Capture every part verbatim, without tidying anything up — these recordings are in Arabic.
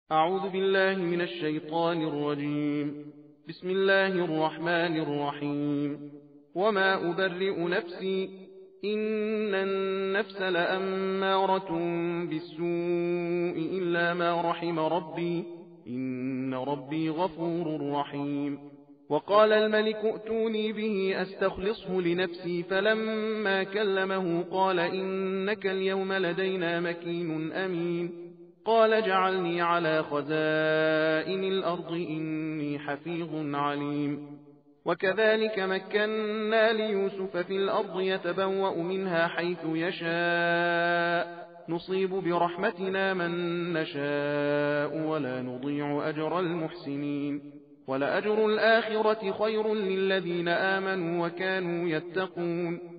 أعوذ بالله من الشيطان الرجيم. بسم الله الرحمن الرحيم. وما أبرئ نفسي إن النفس لأمارة بالسوء إلا ما رحم ربي إن ربي غفور رحيم. وقال الملك ائتوني به أستخلصه لنفسي فلما كلمه قال إنك اليوم لدينا مكين أمين. قال اجعلني على خزائن الأرض إني حفيظ عليم. وكذلك مكنا ليوسف في الأرض يتبوأ منها حيث يشاء نصيب برحمتنا من نشاء ولا نضيع أجر المحسنين ولأجر الآخرة خير للذين آمنوا وكانوا يتقون.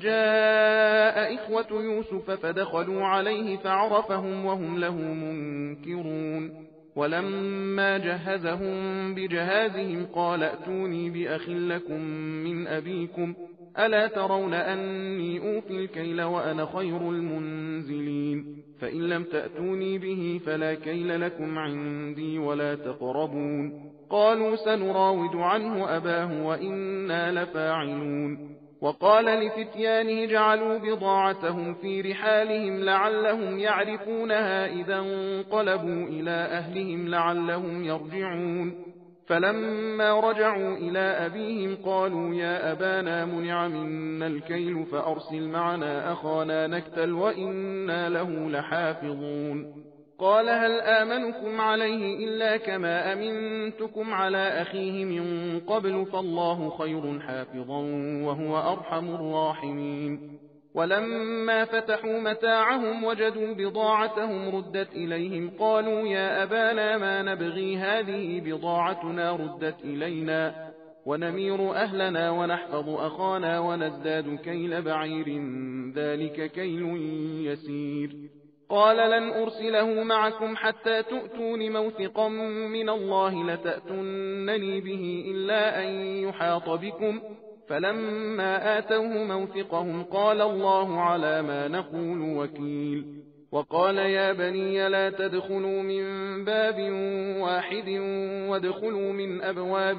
وجاء إخوة يوسف فدخلوا عليه فعرفهم وهم له منكرون. ولما جهزهم بجهازهم قال ائتوني بأخ لكم من أبيكم ألا ترون أني أوفي الكيل وأنا خير المنزلين فإن لم تأتوني به فلا كيل لكم عندي ولا تقربون. قالوا سنراود عنه أباه وإنا لفاعلون. وقال لفتيانه جعلوا بضاعتهم في رحالهم لعلهم يعرفونها إذا انقلبوا إلى أهلهم لعلهم يرجعون. فلما رجعوا إلى أبيهم قالوا يا أبانا منع منا الكيل فأرسل معنا أخانا نكتل وإنا له لحافظون. قال هل آمنكم عليه إلا كما أمنتكم على أخيه من قبل فالله خير حافظا وهو أرحم الراحمين. ولما فتحوا متاعهم وجدوا بضاعتهم ردت إليهم قالوا يا أبانا ما نبغي هذه بضاعتنا ردت إلينا ونمير أهلنا ونحفظ أخانا ونزداد كيل بعير ذلك كيل يسير. قال لن أرسله معكم حتى تؤتون موثقا من الله لتأتونني به إلا أن يحاط بكم فلما آتوه موثقهم قال الله على ما نقول وكيل. وقال يا بني لا تدخلوا من باب واحد وادخلوا من أبواب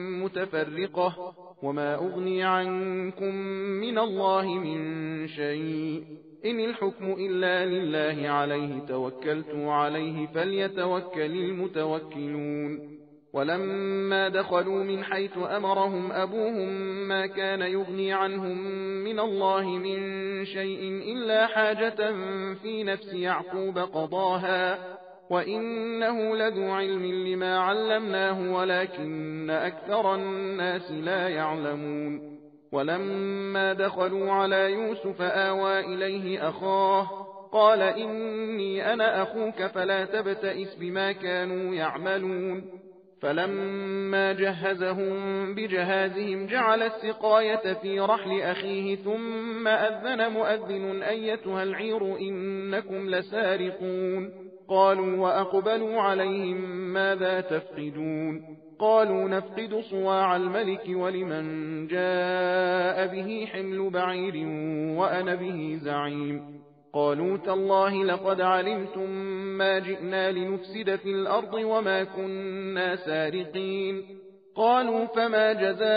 متفرقة وما أغني عنكم من الله من شيء إن الحكم إلا لله عليه توكلت عليه فليتوكل المتوكلون. ولما دخلوا من حيث أمرهم أبوهم ما كان يغني عنهم من الله من شيء إلا حاجة في نفس يعقوب قضاها وإنه لذو علم لما علمناه ولكن أكثر الناس لا يعلمون. ولما دخلوا على يوسف آوى إليه أخاه قال إني أنا أخوك فلا تبتئس بما كانوا يعملون. فلما جهزهم بجهازهم جعل السقاية في رحل أخيه ثم أذن مؤذن أيتها العير إنكم لسارقون. قالوا وأقبلوا عليهم ماذا تفقدون قالوا نفقد صواع الملك ولمن جاء به حمل بعير وأنا به زعيم. قالوا تالله لقد علمتم ما جئنا لنفسد في الأرض وما كنا سارقين. قالوا فما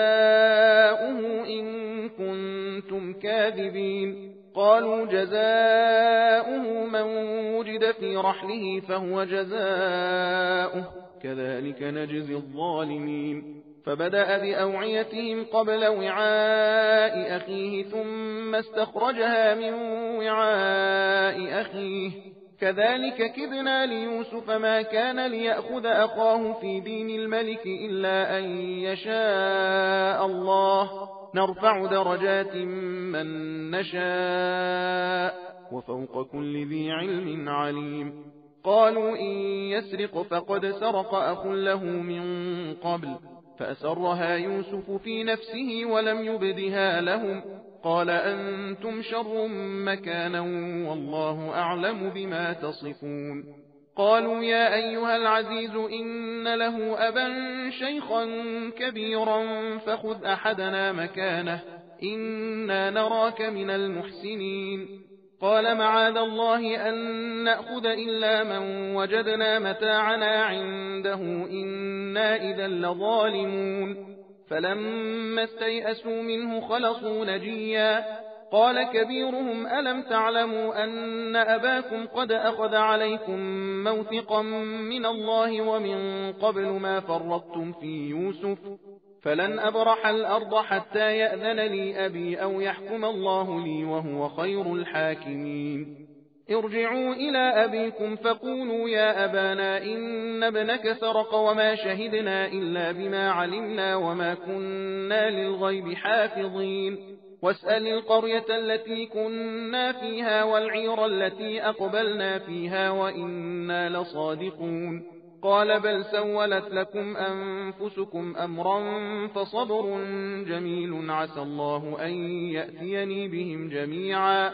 جزاؤه إن كنتم كاذبين. قالوا جزاؤه من وجد في رحله فهو جزاؤه كذلك نجزي الظالمين. فبدأ بأوعيتهم قبل وعاء أخيه ثم استخرجها من وعاء أخيه كذلك كدنا ليوسف ما كان ليأخذ أخاه في دين الملك إلا أن يشاء الله نرفع درجات من نشاء وفوق كل ذي علم عليم. قالوا إن يسرق فقد سرق أخ له من قبل فأسرها يوسف في نفسه ولم يبدها لهم قال أنتم شر مكانا والله أعلم بما تصفون. قالوا يا أيها العزيز إن له أبا شيخا كبيرا فخذ أحدنا مكانه إنا نراك من المحسنين. قال معاذ الله أن نأخذ إلا من وجدنا متاعنا عنده إنا إذا لظالمون فلما استيئسوا منه خلصوا نجيا قال كبيرهم ألم تعلموا أن أباكم قد أخذ عليكم موثقا من الله ومن قبل ما فرطتم في يوسف فلن أبرح الأرض حتى يأذن لي أبي أو يحكم الله لي وهو خير الحاكمين ارجعوا إلى أبيكم فقولوا يا أبانا إن ابنك سرق وما شهدنا إلا بما علمنا وما كنا للغيب حافظين واسأل القرية التي كنا فيها والعير التي أقبلنا فيها وإنا لصادقون قال بل سولت لكم أنفسكم أمرا فصبر جميل عسى الله أن يأتيني بهم جميعا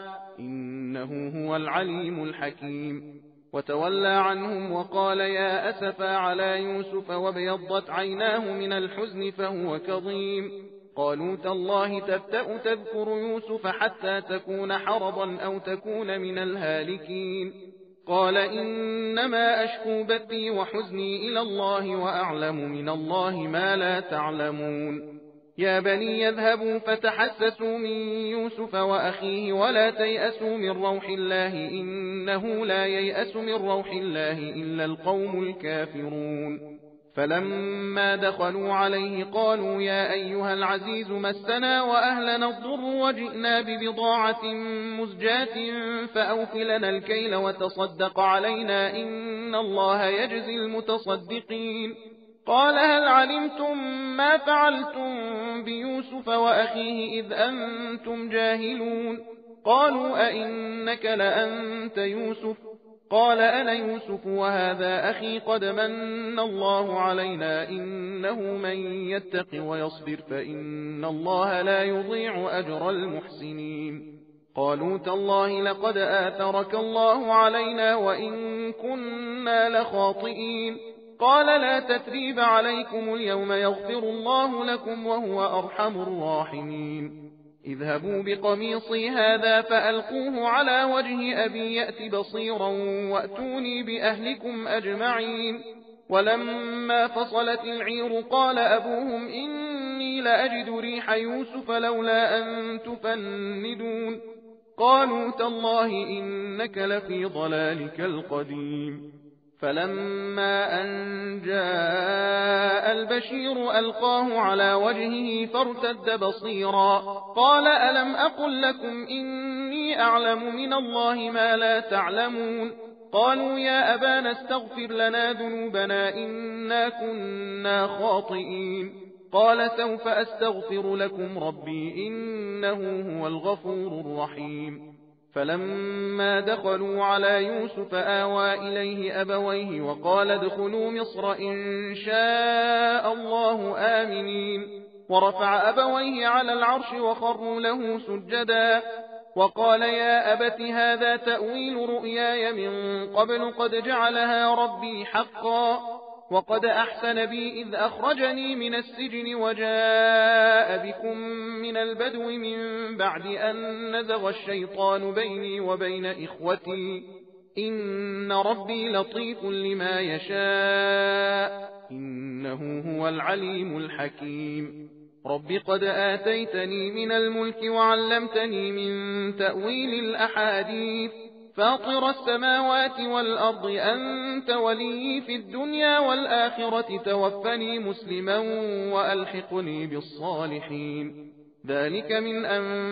إنه هو العليم الحكيم وتولى عنهم وقال يا أسفا على يوسف وابيضت عيناه من الحزن فهو كظيم قالوا تالله تفتأ تذكر يوسف حتى تكون حرضا أو تكون من الهالكين قال إنما أشكو بثي وحزني إلى الله وأعلم من الله ما لا تعلمون يا بني يذهبوا فتحسسوا من يوسف وأخيه ولا تيأسوا من روح الله إنه لا ييأس من روح الله إلا القوم الكافرون فلما دخلوا عليه قالوا يا أيها العزيز مسنا وأهلنا الضر وجئنا ببضاعة مزجاة فأوفلنا الكيل وتصدق علينا إن الله يجزي المتصدقين قال هل علمتم ما فعلتم بيوسف وأخيه إذ أنتم جاهلون قالوا أئنك لأنت يوسف قال أنا يوسف وهذا أخي قد من الله علينا إنه من يتق ويصبر فإن الله لا يضيع أجر المحسنين قالوا تالله لقد آثرك الله علينا وإن كنا لخاطئين قال لا تثريب عليكم اليوم يغفر الله لكم وهو أرحم الراحمين اذهبوا بقميصي هذا فألقوه على وجه أبي يأت بصيرا وأتوني بأهلكم أجمعين ولما فصلت العير قال أبوهم إني لأجد ريح يوسف لولا أن تفندون قالوا تالله إنك لفي ضلالك القديم فلما أن جاء البشير ألقاه على وجهه فارتد بصيرا قال ألم أقل لكم إني أعلم من الله ما لا تعلمون قالوا يا أبانا استغفر لنا ذنوبنا إنا كنا خاطئين قال سوف أستغفر لكم ربي إنه هو الغفور الرحيم فلما دخلوا على يوسف آوى إليه أبويه وقال ادخلوا مصر إن شاء الله آمنين ورفع أبويه على العرش وخروا له سجدا وقال يا أبت هذا تأويل رؤياي من قبل قد جعلها ربي حقا وقد أحسن بي إذ أخرجني من السجن وجاء بكم من البدو من بعد أن نزغ الشيطان بيني وبين إخوتي إن ربي لطيف لما يشاء إنه هو العليم الحكيم رب قد آتيتني من الملك وعلمتني من تأويل الأحاديث فاطر السماوات والأرض أنت ولي في الدنيا والآخرة توفني مسلما وألحقني بالصالحين ذلك من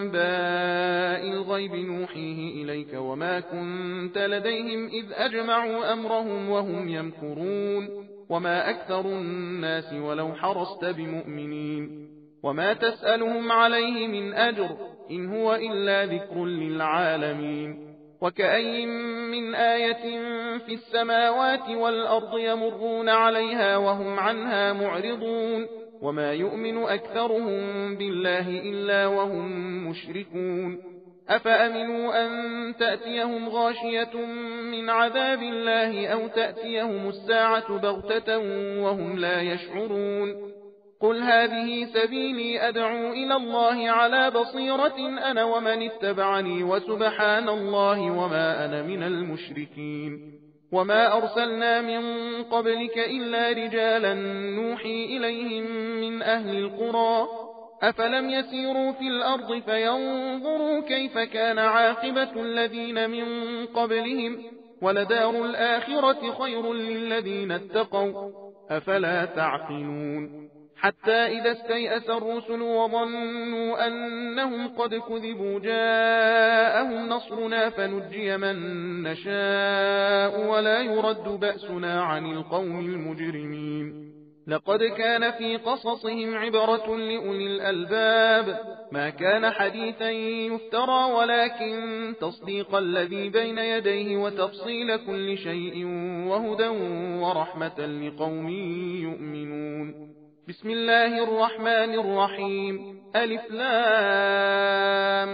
أنباء الغيب نوحيه إليك وما كنت لديهم إذ أجمعوا أمرهم وهم يمكرون وما أكثر الناس ولو حرصت بمؤمنين وما تسألهم عليه من أجر إن هو إلا ذكر للعالمين وكأي من آية في السماوات والأرض يمرون عليها وهم عنها معرضون وما يؤمن أكثرهم بالله إلا وهم مشركون أفأمنوا أن تأتيهم غاشية من عذاب الله أو تأتيهم الساعة بغتة وهم لا يشعرون قل هذه سبيلي أدعو إلى الله على بصيرة أنا ومن اتبعني وسبحان الله وما أنا من المشركين وما أرسلنا من قبلك إلا رجالا نوحي إليهم من أهل القرى أفلم يسيروا في الأرض فينظروا كيف كان عاقبة الذين من قبلهم ولدار الآخرة خير للذين اتقوا أفلا تعقلون حتى إذا استيأس الرسل وظنوا أنهم قد كذبوا جاءهم نصرنا فنجي من نشاء ولا يرد بأسنا عن القوم المجرمين لقد كان في قصصهم عبرة لأولي الألباب ما كان حديثا يفترى ولكن تصديق الذي بين يديه وتفصيل كل شيء وهدى ورحمة لقوم يؤمنون بسم الله الرحمن الرحيم ألف لام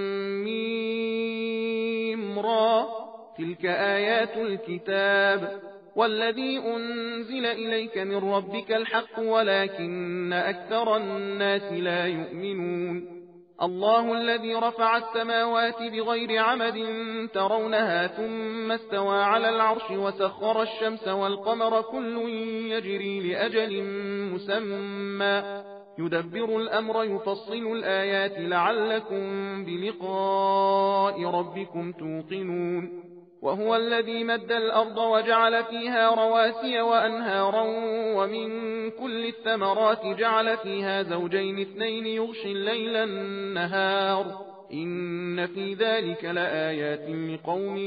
ميم را تلك آيات الكتاب والذي أنزل إليك من ربك الحق ولكن أكثر الناس لا يؤمنون الله الذي رفع السماوات بغير عمد ترونها ثم استوى على العرش وسخر الشمس والقمر كل يجري لأجل مسمى يدبر الأمر يفصل الآيات لعلكم بلقاء ربكم توقنون وهو الذي مد الأرض وجعل فيها رواسي وأنهارا ومن كل الثمرات جعل فيها زوجين اثنين يغشي الليل النهار إن في ذلك لآيات لقوم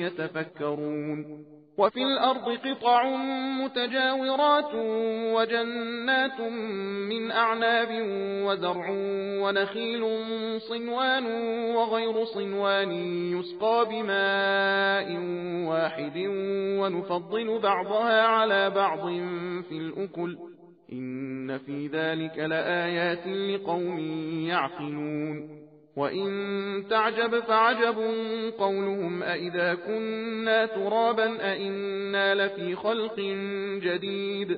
يتفكرون وفي الأرض قطع متجاورات وجنات من أعناب وزرع ونخيل صنوان وغير صنوان يسقى بماء واحد ونفضل بعضها على بعض في الأكل إن في ذلك لآيات لقوم يعقلون وإن تعجب فعجب قولهم أئذا كنا ترابا أئنا لفي خلق جديد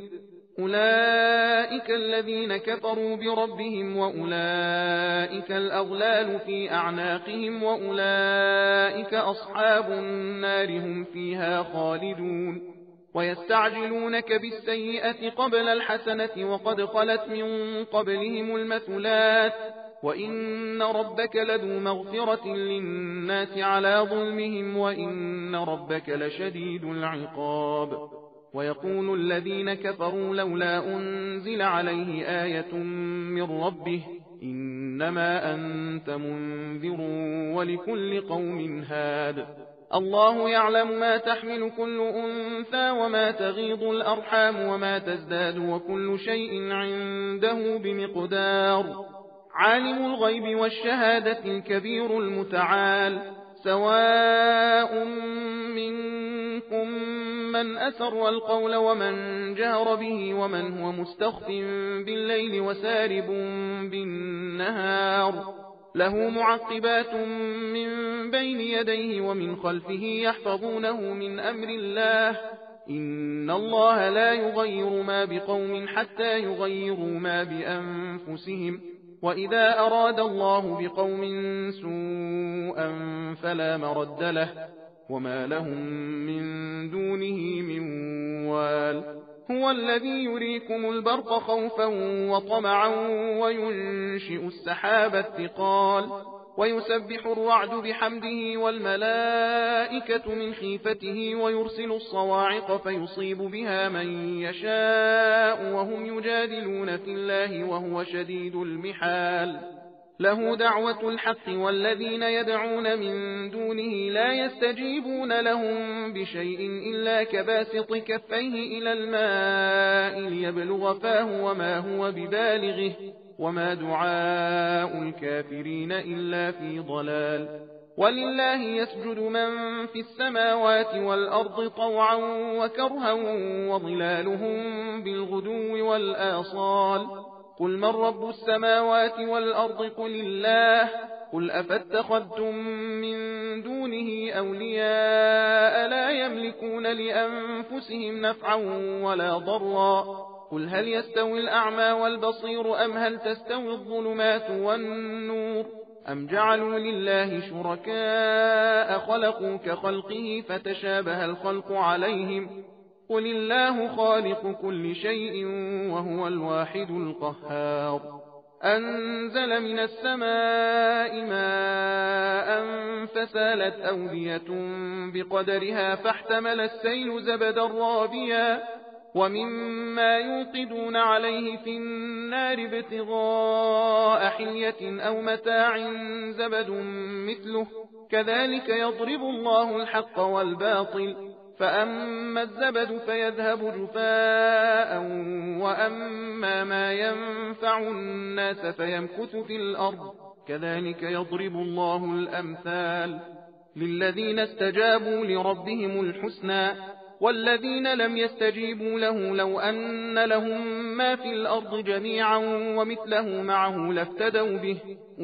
أولئك الذين كفروا بربهم وأولئك الأغلال في أعناقهم وأولئك أصحاب النار هم فيها خالدون ويستعجلونك بالسيئة قبل الحسنة وقد خلت من قبلهم المثلات وإن ربك لذو مغفرة للناس على ظلمهم وإن ربك لشديد العقاب ويقول الذين كفروا لولا أنزل عليه آية من ربه إنما أنت منذر ولكل قوم هاد الله يعلم ما تحمل كل أنثى وما تغيض الأرحام وما تزداد وكل شيء عنده بمقدار عالم الغيب والشهادة الكبير المتعال سواء منكم من أسر القول ومن جهر به ومن هو مستخف بالليل وسارب بالنهار له معقبات من بين يديه ومن خلفه يحفظونه من أمر الله إن الله لا يغير ما بقوم حتى يغيروا ما بأنفسهم وإذا أراد الله بقوم سوءا فلا مرد له وما لهم من دونه من وال هو الذي يريكم البرق خوفا وطمعا وينشئ السحاب الثقال ويسبح الرعد بحمده والملائكة من خيفته ويرسل الصواعق فيصيب بها من يشاء وهم يجادلون في الله وهو شديد المحال له دعوة الحق والذين يدعون من دونه لا يستجيبون لهم بشيء إلا كباسط كفيه إلى الماء ليبلغ فاه وما هو ببالغه وما دعاء الكافرين إلا في ضلال ولله يسجد من في السماوات والأرض طوعا وكرها وظلالهم بالغدو والآصال قل من رب السماوات والأرض قل الله قل أفاتخذتم من دونه أولياء لا يملكون لأنفسهم نفعا ولا ضرا قل هل يستوي الأعمى والبصير أم هل تستوي الظلمات والنور أم جعلوا لله شركاء خلقوا كخلقه فتشابه الخلق عليهم قل الله خالق كل شيء وهو الواحد القهار أنزل من السماء ماء فسالت أودية بقدرها فاحتمل السيل زبدا رابيا ومما يوقدون عليه في النار ابتغاء حلية أو متاع زبد مثله كذلك يضرب الله الحق والباطل فأما الزبد فيذهب جفاء وأما ما ينفع الناس فيمكث في الأرض كذلك يضرب الله الأمثال للذين استجابوا لربهم الحسنى والذين لم يستجيبوا له لو أن لهم ما في الأرض جميعا ومثله معه لافتدوا به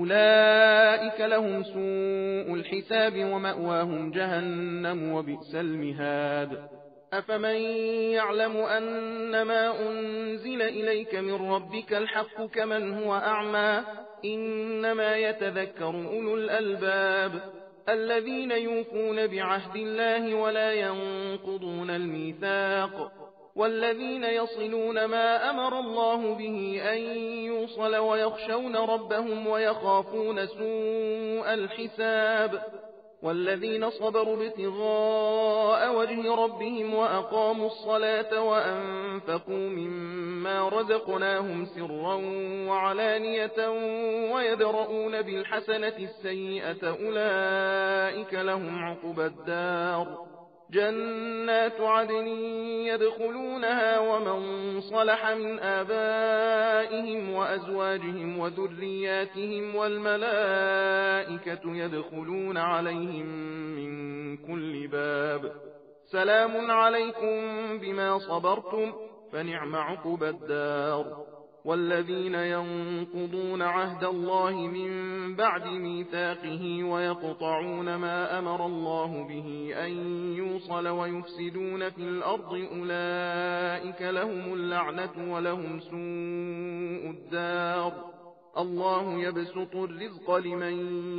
أولئك لهم سوء الحساب ومأواهم جهنم وبئس المهاد أفمن يعلم أنما أنزل إليك من ربك الحق كمن هو أعمى إنما يتذكر أولو الألباب الذين يوفون بعهد الله ولا ينقضون الميثاق والذين يصلون ما أمر الله به أن يوصل ويخشون ربهم ويخافون سوء الحساب والذين صبروا ابتغاء وجه ربهم وأقاموا الصلاة وأنفقوا مما رزقناهم سرا وعلانية ويدرؤون بالحسنة السيئة أولئك لهم عقبى الدار جنات عدن يدخلونها ومن صلح من آبائهم وأزواجهم وذرياتهم والملائكة يدخلون عليهم من كل باب سلام عليكم بما صبرتم فنعم عقبى الدار والذين ينقضون عهد الله من بعد ميثاقه ويقطعون ما أمر الله به أن يوصل ويفسدون في الأرض أولئك لهم اللعنة ولهم سوء الدار الله يبسط الرزق لمن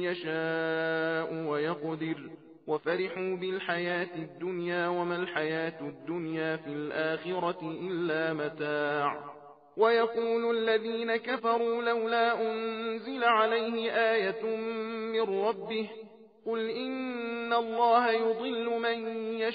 يشاء ويقدر وفرحوا بالحياة الدنيا وما الحياة الدنيا في الآخرة إلا متاع ويقول الذين كفروا لولا أنزل عليه آية من ربه قل إن الله يضل من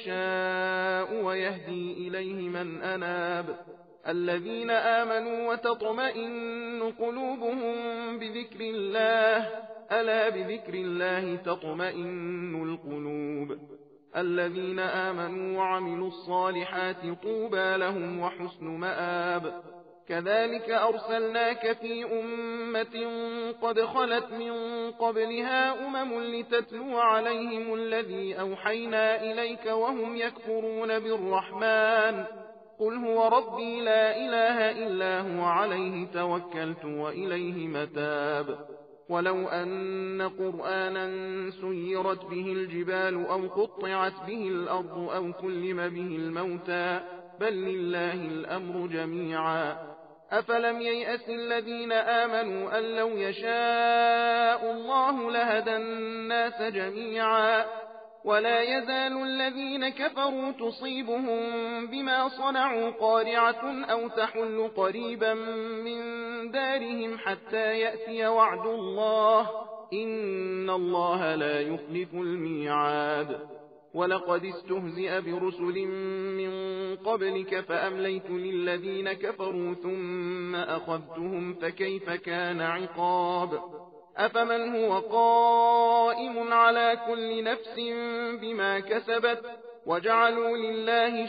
يشاء ويهدي إليه من أناب الذين آمنوا وتطمئن قلوبهم بذكر الله ألا بذكر الله تطمئن القلوب الذين آمنوا وعملوا الصالحات طوبى لهم وحسن مآب كذلك أرسلناك في أمة قد خلت من قبلها أمم لتتلو عليهم الذي أوحينا إليك وهم يكفرون بالرحمن قل هو ربي لا إله إلا هو عليه توكلت وإليه متاب ولو أن قرآنا سيرت به الجبال أو قطعت به الأرض أو كلم به الموتى بل لله الأمر جميعا أفلم ييأس الذين آمنوا أن لو يشاء الله لهدى الناس جميعا ولا يزال الذين كفروا تصيبهم بما صنعوا قارعة أو تحل قريبا من دارهم حتى يأتي وعد الله إن الله لا يخلف الميعاد ولقد استهزئ برسل من قبلك فأمليت للذين كفروا ثم أخذتهم فكيف كان عقاب أفمن هو قائم على كل نفس بما كسبت وجعلوا لله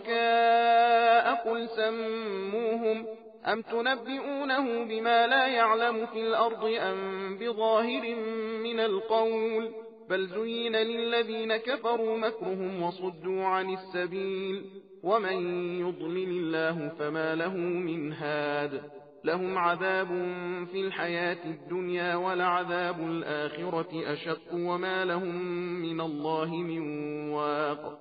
شركاء قل سموهم أم تنبئونه بما لا يعلم في الأرض أم بظاهر من القول بل زين للذين كفروا مكرهم وصدوا عن السبيل ومن يضلل الله فما له من هاد لهم عذاب في الحياة الدنيا ولعذاب الآخرة أشق وما لهم من الله من واق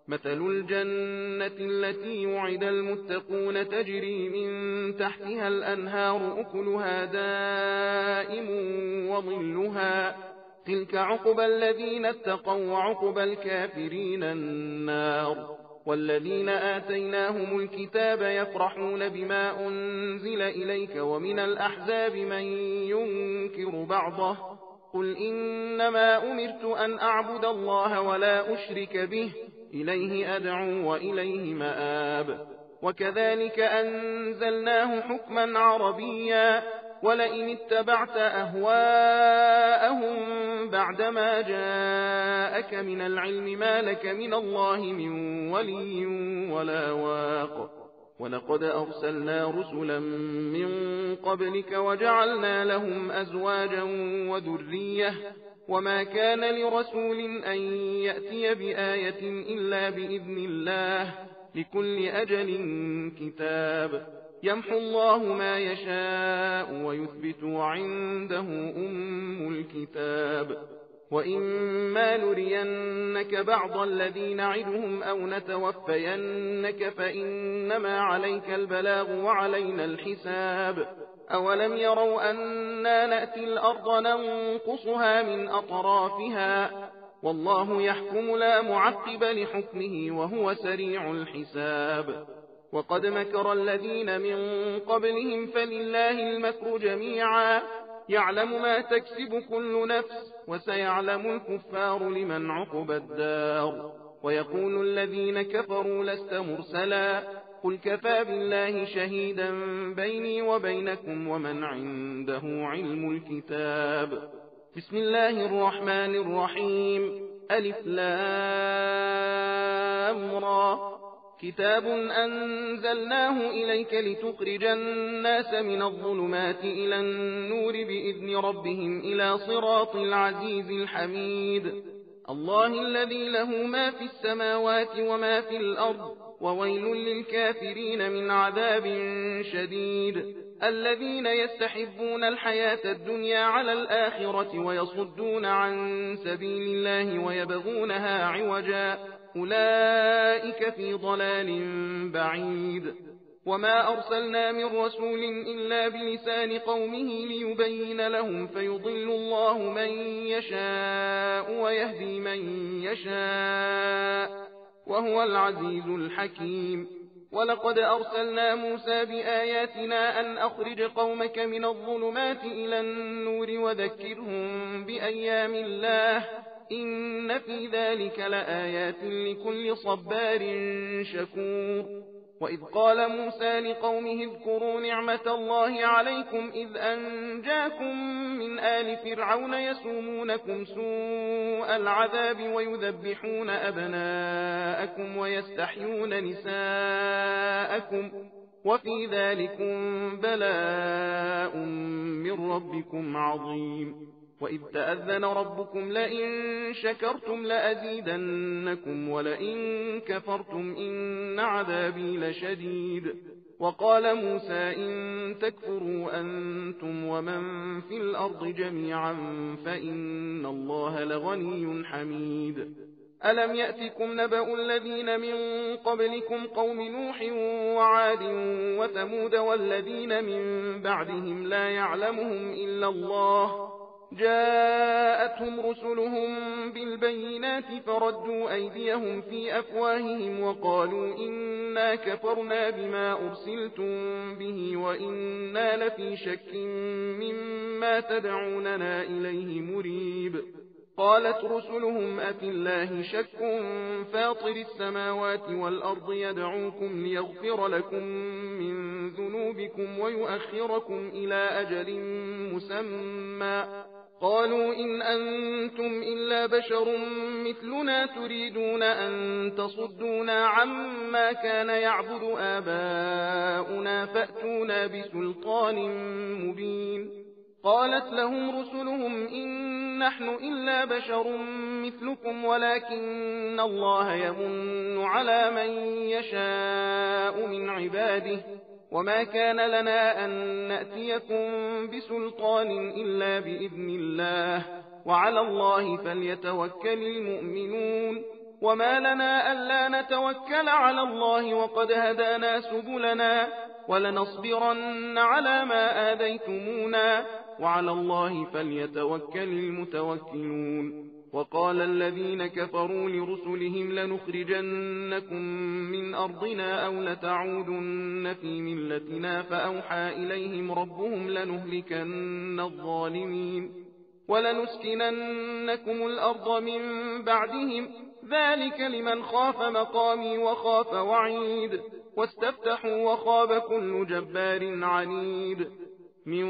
مثل الجنة التي وعد المتقون تجري من تحتها الأنهار أكلها دائم وظلها تلك عقبى الذين اتقوا وعقبى الكافرين النار والذين آتيناهم الكتاب يفرحون بما أنزل إليك ومن الأحزاب من ينكر بعضه قل إنما أمرت أن أعبد الله ولا أشرك به إليه أدعو وإليه مآب وكذلك أنزلناه حكما عربيا ولئن اتبعت أهواءهم بعدما جاءك من العلم ما لك من الله من ولي ولا واق ولقد أرسلنا رسلا من قبلك وجعلنا لهم أزواجا وذرية وما كان لرسول أن يأتي بآية إلا بإذن الله لكل أجل كتاب يمحو الله ما يشاء ويثبت وعنده أم الكتاب وإما نرينك بعض الذي نعدهم أو نتوفينك فإنما عليك البلاغ وعلينا الحساب أولم يروا أنا نأتي الأرض ننقصها من أطرافها والله يحكم لا معقب لحكمه وهو سريع الحساب وقد مكر الذين من قبلهم فلله المكر جميعا يعلم ما تكسب كل نفس وسيعلم الكفار لمن عقب الدار ويقول الذين كفروا لست مرسلا قل كفى بالله شهيدا بيني وبينكم ومن عنده علم الكتاب بسم الله الرحمن الرحيم ألف لام را كتاب أنزلناه إليك لتخرج الناس من الظلمات إلى النور بإذن ربهم إلى صراط العزيز الحميد الله الذي له ما في السماوات وما في الأرض وويل للكافرين من عذاب شديد الذين يستحبون الحياة الدنيا على الآخرة ويصدون عن سبيل الله ويبغونها عوجا أولئك في ضلال بعيد وما أرسلنا من رسول إلا بلسان قومه ليبين لهم فيضل الله من يشاء ويهدي من يشاء وهو العزيز الحكيم ولقد أرسلنا موسى بآياتنا أن أخرج قومك من الظلمات إلى النور وذكرهم بأيام الله إن في ذلك لآيات لكل صبار شكور وإذ قال موسى لقومه اذكروا نعمة الله عليكم إذ أنجاكم من آل فرعون يسومونكم سوء العذاب ويذبحون أبناءكم ويستحيون نساءكم وفي ذلكم بلاء من ربكم عظيم وإذ تأذن ربكم لئن شكرتم لأزيدنكم ولئن كفرتم إن عذابي لشديد وقال موسى إن تكفروا أنتم ومن في الأرض جميعا فإن الله لغني حميد ألم يأتكم نبأ الذين من قبلكم قوم نوح وعاد وثمود والذين من بعدهم لا يعلمهم إلا الله جاءتهم رسلهم بالبينات فردوا أيديهم في أفواههم وقالوا إنا كفرنا بما أرسلتم به وإنا لفي شك مما تدعوننا إليه مريب قالت رسلهم أفي الله شك فاطر السماوات والأرض يدعوكم ليغفر لكم من ذنوبكم ويؤخركم إلى أجل مسمى قالوا إن أنتم إلا بشر مثلنا تريدون أن تصدونا عما كان يعبد آباؤنا فأتونا بسلطان مبين قالت لهم رسلهم إن نحن إلا بشر مثلكم ولكن الله يمن على من يشاء من عباده وما كان لنا أن نأتيكم بسلطان إلا بإذن الله وعلى الله فليتوكل المؤمنون وما لنا ألا نتوكل على الله وقد هدانا سبلنا ولنصبرن على ما آذيتمونا وعلى الله فليتوكل المتوكلون. وقال الذين كفروا لرسلهم لنخرجنكم من أرضنا أو لتعودن في ملتنا فأوحى إليهم ربهم لنهلكن الظالمين ولنسكننكم الأرض من بعدهم ذلك لمن خاف مقامي وخاف وعيد واستفتحوا وخاب كل جبار عنيد من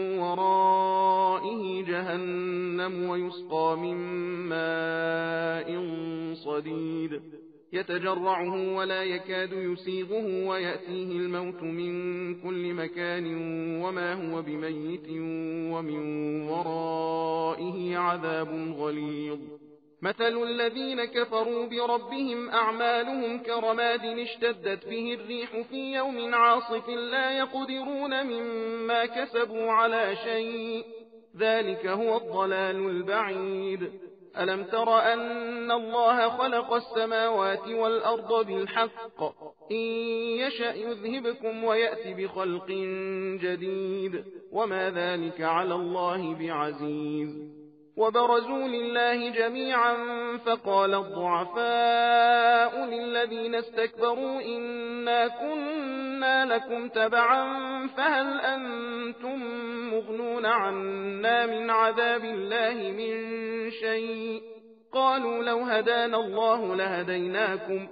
ورائه جهنم ويسقى من ماء صديد يتجرعه ولا يكاد يسيغه ويأتيه الموت من كل مكان وما هو بميت ومن ورائه عذاب غليظ. مثل الذين كفروا بربهم أعمالهم كرماد اشتدت به الريح في يوم عاصف لا يقدرون مما كسبوا على شيء ذلك هو الضلال البعيد. ألم تر أن الله خلق السماوات والأرض بالحق إن يشأ يذهبكم ويأتي بخلق جديد وما ذلك على الله بعزيز. وبرزوا لله جميعا فقال الضعفاء للذين استكبروا إنا كنا لكم تبعا فهل أنتم مغنون عنا من عذاب الله من شيء قالوا لو هدانا الله لهديناكم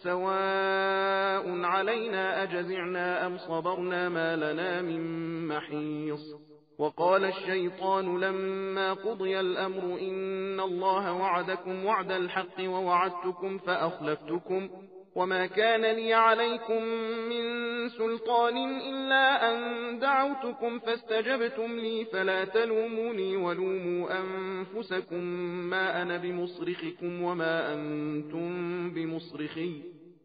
سواء علينا أجزعنا أم صبرنا ما لنا من محيص. وقال الشيطان لما قضي الأمر إن الله وعدكم وعد الحق ووعدتكم فأخلفتكم وما كان لي عليكم من سلطان إلا أن دعوتكم فاستجبتم لي فلا تلوموني ولوموا أنفسكم ما أنا بمصرخكم وما أنتم بمصرخي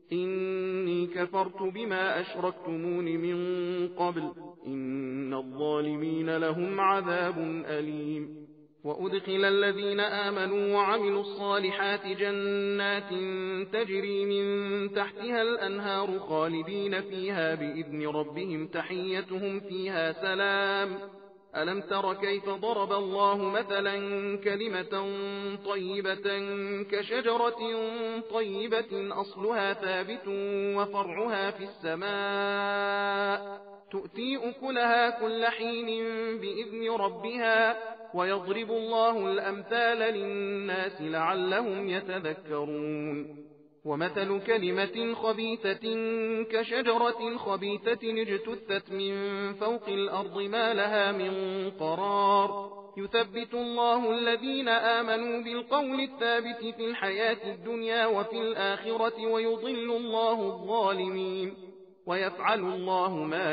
إني كفرت بما أشركتمون من قبل إن الظالمين لهم عذاب أليم. وأدخل الذين آمنوا وعملوا الصالحات جنات تجري من تحتها الأنهار خالدين فيها بإذن ربهم تحيتهم فيها سلام. ألم تر كيف ضرب الله مثلا كلمة طيبة كشجرة طيبة أصلها ثابت وفرعها في السماء تؤتي أكلها كل حين بإذن ربها ويضرب الله الأمثال للناس لعلهم يتذكرون. ومثل كلمة خبيثة كشجرة خبيثة اجتثت من فوق الأرض ما لها من قرار يثبت الله الذين آمنوا بالقول الثابت في الحياة الدنيا وفي الآخرة ويضل الله الظالمين ويفعل الله ما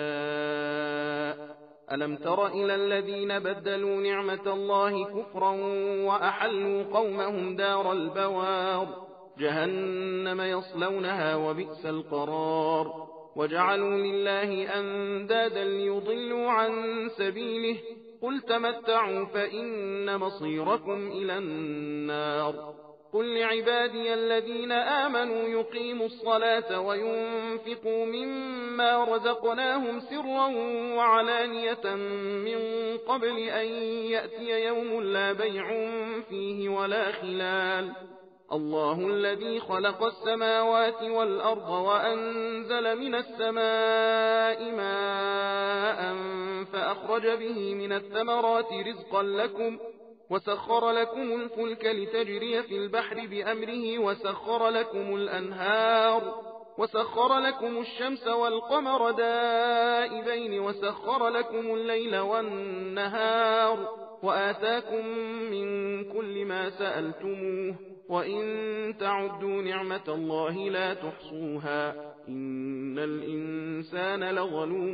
يشاء. ألم تر إلى الذين بدلوا نعمة الله كفرا وأحلوا قومهم دار البوار جهنم يصلونها وبئس القرار وجعلوا لله أندادا ليضلوا عن سبيله قل تمتعوا فإن مصيركم إلى النار. قل لعبادي الذين آمنوا يقيموا الصلاة وينفقوا مما رزقناهم سرا وعلانية من قبل أن يأتي يوم لا بيع فيه ولا خلال. الله الذي خلق السماوات والأرض وأنزل من السماء ماء فأخرج به من الثمرات رزقا لكم وسخر لكم الفلك لتجري في البحر بأمره وسخر لكم الأنهار وسخر لكم الشمس والقمر دائبين وسخر لكم الليل والنهار وآتاكم من كل ما سألتموه وإن تعدوا نعمة الله لا تحصوها إن الإنسان لظلوم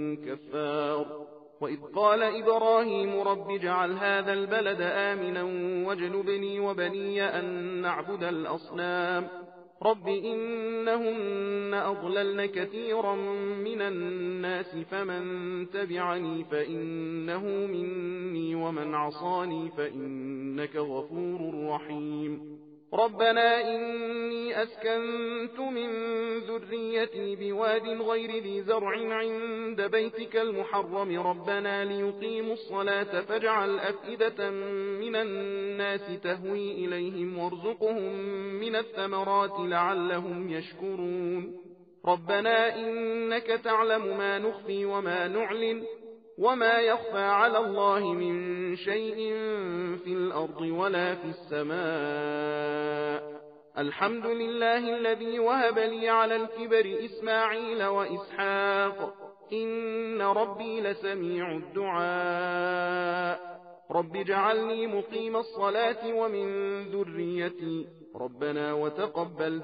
كفار. وإذ قال إبراهيم رب اجعل هذا البلد آمنا واجنبني وبني أن نعبد الأصنام رب إنهن أضللن كثيرا من الناس فمن تبعني فإنه مني ومن عصاني فإنك غفور رحيم. ربنا إني أسكنت من ذريتي بواد غير ذي زرع عند بيتك المحرم ربنا ليقيموا الصلاة فاجعل أفئدة من الناس تهوي إليهم وارزقهم من الثمرات لعلهم يشكرون ربنا إنك تعلم ما نخفي وما نعلن وما يخفى على الله من شيء في الأرض ولا في السماء الحمد لله الذي وهب لي على الكبر إسماعيل وإسحاق إن ربي لسميع الدعاء رب اجعلني مقيم الصلاة ومن ذريتي ربنا وتقبل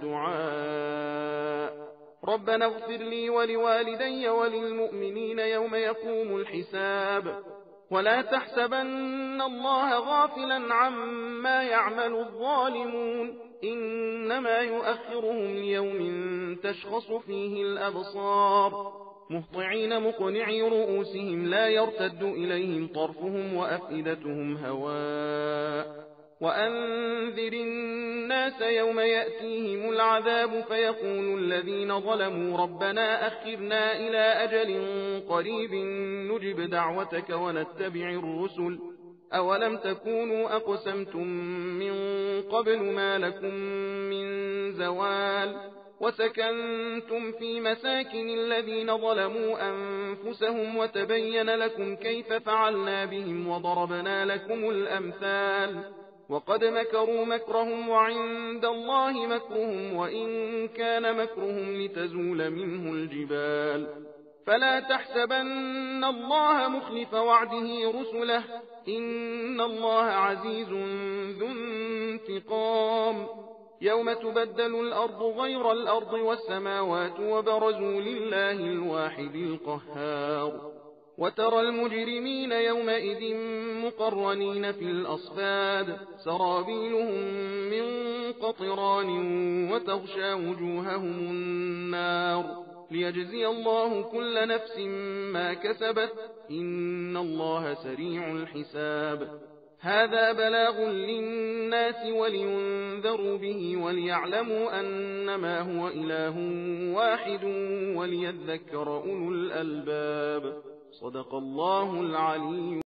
دعاء ربنا اغفر لي ولوالدي وللمؤمنين يوم يقوم الحساب ولا تحسبن الله غافلا عما يعمل الظالمون إنما يؤخرهم ليوم تشخص فيه الأبصار مهطعين مقنعي رؤوسهم لا يرتد إليهم طرفهم وأفئدتهم هواء وأنذر الناس يوم يأتيهم العذاب فيقول الذين ظلموا ربنا أخرنا إلى أجل قريب نجب دعوتك ونتبع الرسل أولم تكونوا أقسمتم من قبل ما لكم من زوال وسكنتم في مساكن الذين ظلموا أنفسهم وتبين لكم كيف فعلنا بهم وضربنا لكم الأمثال وقد مكروا مكرهم وعند الله مكرهم وإن كان مكرهم لتزول منه الجبال فلا تحسبن الله مخلف وعده رسله إن الله عزيز ذو انتقام يوم تبدل الأرض غير الأرض والسماوات وبرزوا لله الواحد القهار وترى المجرمين يومئذ مقرنين في الأصفاد سرابيلهم من قطران وتغشى وجوههم النار ليجزي الله كل نفس ما كسبت إن الله سريع الحساب هذا بلاغ للناس ولينذروا به وليعلموا أنما هو إله واحد وليذكر أولو الألباب صدق الله العلي